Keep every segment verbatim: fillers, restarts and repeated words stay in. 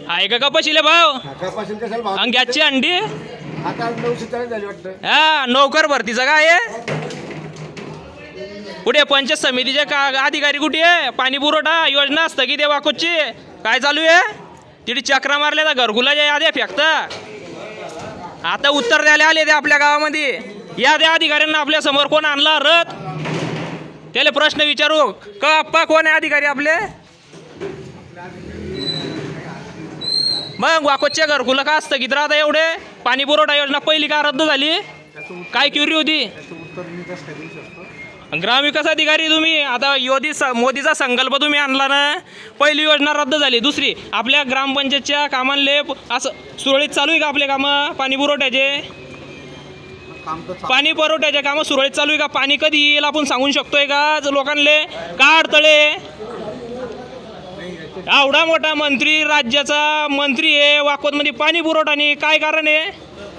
आहे का कपाशीले भाव? कपाशील कशाला भाव? अंग्याची अंडी आता नऊशे चाळीस झाली वाटतं. हा नोकर भरतीचं काय आहे? कुठे पंचायत समितीचे का अधिकारी कुठे आहे? पाणी पुरवठा योजना स्थगित आहे वाकोची, काय चालू आहे? तिथे चक्रा मारल्या तर घरकुलाच्या याद्या फेकता. आता उत्तर द्यायला आले ते आपल्या गावामध्ये. या त्या अधिकाऱ्यांना आपल्या समोर कोण आणला रथ? त्याला प्रश्न विचारू का आप्पा कोण आहे अधिकारी आपले? मग वाकोचे घरकुला का स्थगित राहता एवढे? पाणी पुरवठा योजना पहिली का रद्द झाली? काय क्युरी होती? ग्रामविकास अधिकारी तुम्ही आता योदी मोदीचा संकल्प तुम्ही आणला ना, पहिली योजना रद्द झाली. दुसरी आपल्या ग्रामपंचायतच्या कामांले असं सुरळीत चालू आहे का आपले कामं? पाणी पुरवठ्याचे पाणी पुरवठ्याचे कामं सुरळीत चालू आहे का? पाणी कधी येईल आपण सांगू शकतोय का लोकांले? का अडथळे? एवढा मोठा मंत्री राज्याचा मंत्री आहे वाकोतमध्ये पाणी पुरवठा नाही, काय कारण आहे?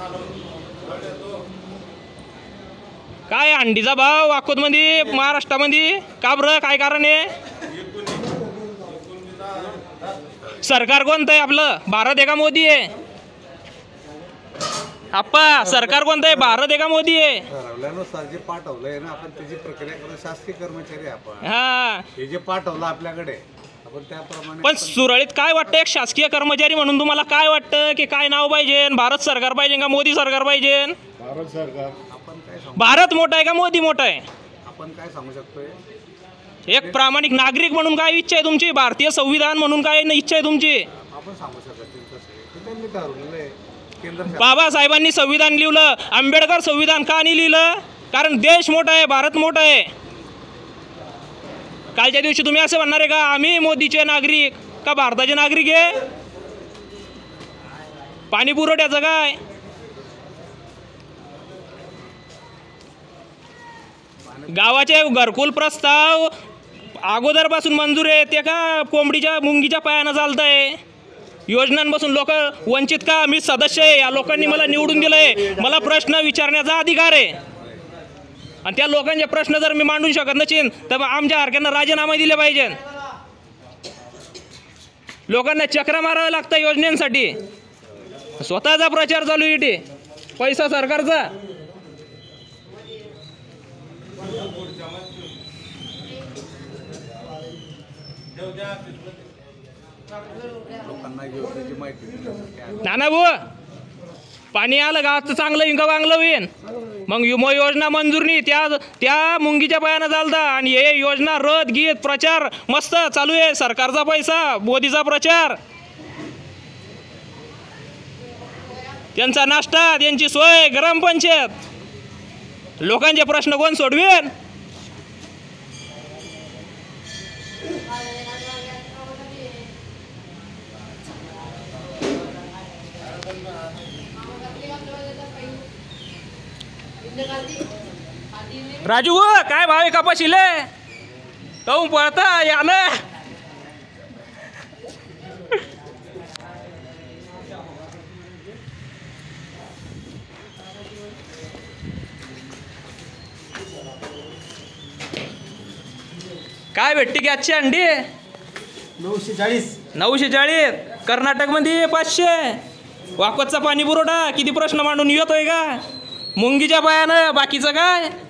काय अंडीचा भाव वाकोतमध्ये महाराष्ट्रामध्ये का बरं? काय कारण आहे? सरकार कोणतं आहे आपलं? भारत आहे का मोदी आहे? आप्पा सरकार कोणतं आहे? भारत आहे का मोदी आहे? ठरवल्यानुसार जे पाठवलंय ना आपण त्याची प्रक्रिया करून शासकीय कर्मचारी आपण हा हे जे पाठवलं आपल्याकडे आपण त्याप्रमाणे. पण सुरळीत काय वाटतं एक शासकीय कर्मचारी म्हणून तुम्हाला काय वाटतं की काय नाव पाहिजे? भारत सरकार पाहिजे का मोदी सरकार पाहिजे? भारत सरकार. आपण काय भारत मोठा आहे का मोदी मोठा आहे? आपण काय सांगू शकतोय? एक प्रामाणिक नागरिक म्हणून काय इच्छा आहे तुमची? भारतीय संविधान म्हणून काय इच्छा आहे तुमची? आपण सांगू शकत नाही तसं. त्यांनी ठरवलेलं आहे. केंद्र बाबासाहेबांनी संविधान लिहिलं, आंबेडकर संविधान का नाही लिहिलं? कारण देश मोठा आहे, भारत मोठा आहे. कालच्या दिवशी तुम्ही असं म्हणणार आहे का आम्ही मोदीचे नागरिक का भारताचे नागरिक आहे? पाणी पुरवठ्याचं काय? गावाचे घरकुल प्रस्ताव अगोदरपासून मंजूर आहे ते का कोंबडीच्या मुंगीच्या पायानं चालत आहे? योजनांपासून लोक वंचित का? मी सदस्य आहे, या लोकांनी मला निवडून दिलंय, मला प्रश्न विचारण्याचा अधिकार आहे. आणि त्या लोकांचे प्रश्न जर मी मांडू शकत नसेल तर आमच्या हरक्यांना राजीनामा दिले पाहिजे. लोकांना चक्रा मारावं लागतं योजनांसाठी. स्वतःचा प्रचार चालू इथे, पैसा सरकारचा. लोकांना योजनेची माहिती नाना भाऊ पाणी आलं गावात चांगलं इंका वांगलं होईन. मग मग योजना मंजूर नाही त्या त्या मुंगीच्या पायानं चालता. आणि हे योजना रद्द गीत प्रचार मस्त चालू आहे. सरकारचा पैसा, मोदीचा प्रचार, त्यांचा नाश्ता, त्यांची सोय, ग्रामपंचायत. लोकांचे प्रश्न कोण सोडवेन? राजू काय भाव आहे कपाशीले? कहून पळता यानं काय भेटते गॅसची अंडी? नऊशे चाळीस. नऊशे चाळीस. कर्नाटकमध्ये पाचशे. वाकोतचा पाणी पुरवठा किती प्रश्न मांडून येतोय का? मुंगीच्या पायानं बाकीचं काय?